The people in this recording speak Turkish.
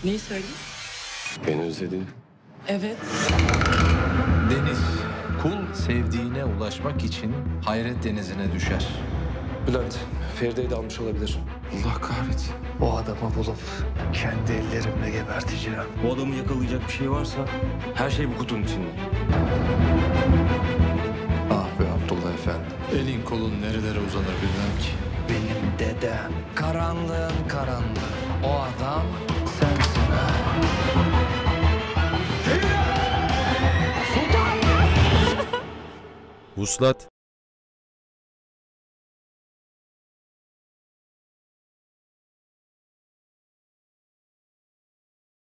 Neyi söyleyeyim? Beni özledin. Evet. Deniz, kul sevdiğine ulaşmak için hayret denizine düşer. Bülent, Feride'yi de almış olabilir. Allah kahretsin. O adamı bulup kendi ellerimle geberteceğim. Bu adamı yakalayacak bir şey varsa her şey bu kutunun içinde. Ah be Abdullah Efendi. Elin kolun nerelere uzanır bilmem ki. Benim dedem. Karanlığın karanlığı. O adam sensin ha. Vuslat